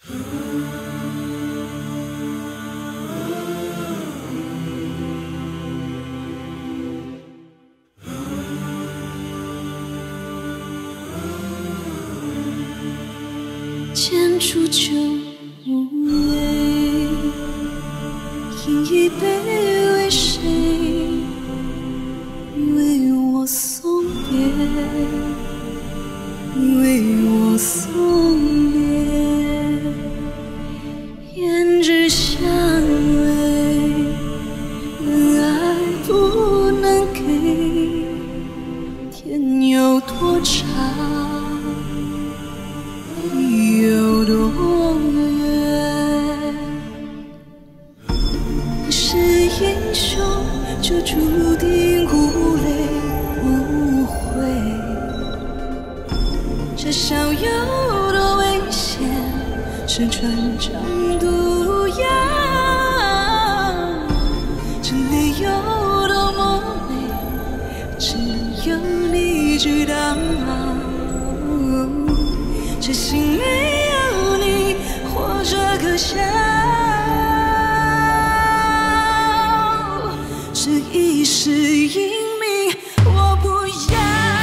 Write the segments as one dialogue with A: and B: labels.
A: 见煮酒无味，饮一杯为谁？为我送别，为我送别。胭脂香味，能爱不能给，天有多长？有多远？你是英雄，就注定无泪无悔。这小有多危险，是船长毒药。这里有多么美，只有你知道。这心没有你，活着可笑。这一世英名我不要，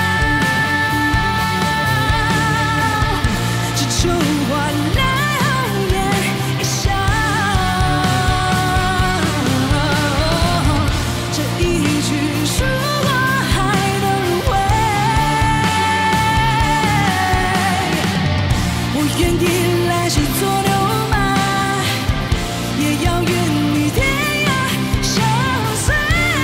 A: 只求换来红颜一笑。这一句说我还能回，我愿意来世做牛马，也要与你天涯相随。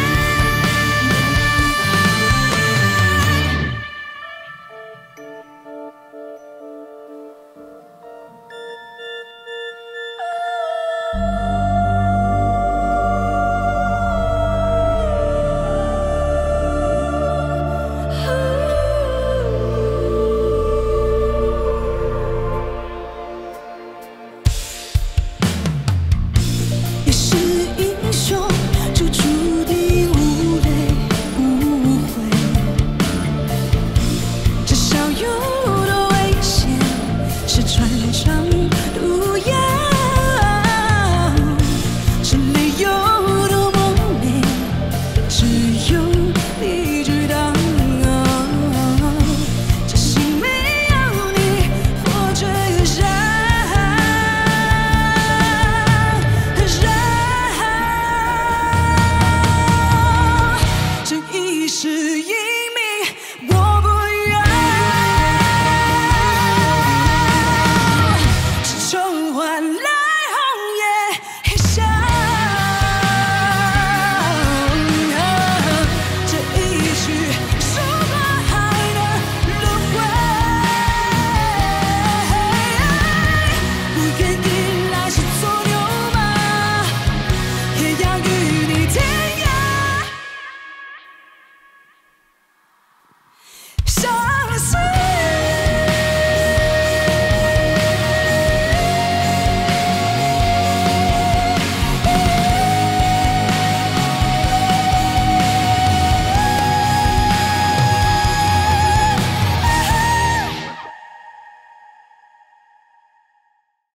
A: 你是英雄，就注定无泪无悔。这小有多危险，是船长